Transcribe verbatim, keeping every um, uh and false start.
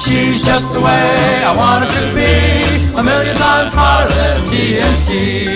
She's just the way I want her to be, a million times hotter than T N T.